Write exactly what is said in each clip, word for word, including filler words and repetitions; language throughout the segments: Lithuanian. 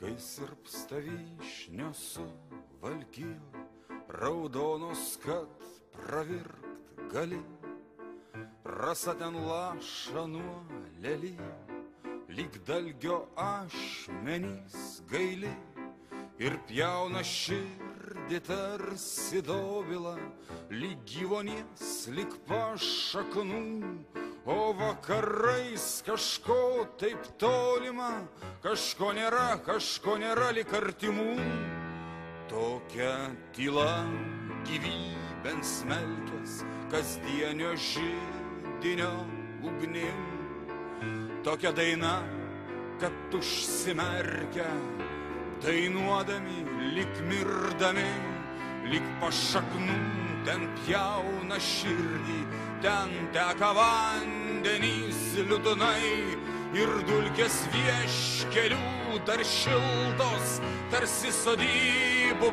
Kai sirpsta vyšnios su valkijoj, raudonos, kad pravirkt gali. Rasa ten laša nuo lelijų, lyg dalgio ašmenys gaili. Ir pjauna širdį tarsi dobila, lyg gyvonies, lyg pašaknų. O vakarais kažko taip tolima, kažko nėra, kažko nėra lyg artimų. Tokia tyla gyvybėn smelkės, kasdienio židinio ugnim. Tokia daina, kad užsimerkia, dainuodami, lyg mirdami, lyg pašaknų ten pjauna širdį. Ten teka vandenys liūdnai ir dulkės vieškelių dar šiltos, tarsi sodybų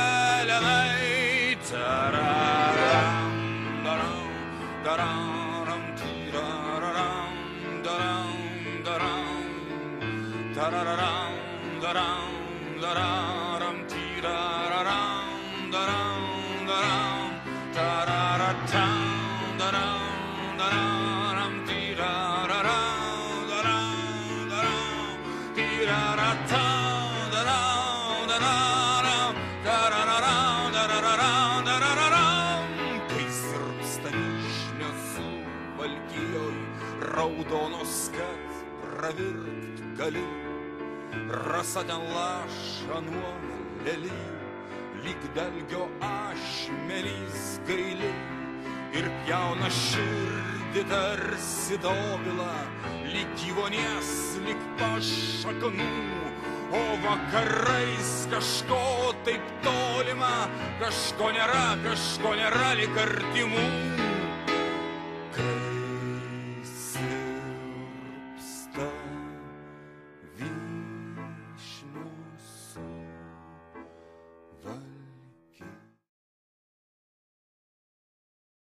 pelenai. Tararam, daram, dararam, tiraram, daram, daram, tararam, daram, dararam, tiraram, daram, daram, tararatam. Daram, daram, tirararam, daram, daram, tiraratam, daram, dararam, darararam, darararam, darararam. Kai sirpsta vyšnios su valkijoj, raudonos, kad pravirkt gali. Rasa ten laša nuo lelijų, lyg dalgio ašmenys gaili. Ir pjauna širdį tarsi dobila, lyg gyvonies, lyg pašaknų. O vakarais kažko taip tolima, kažko nėra, kažko nėra lyg artimų.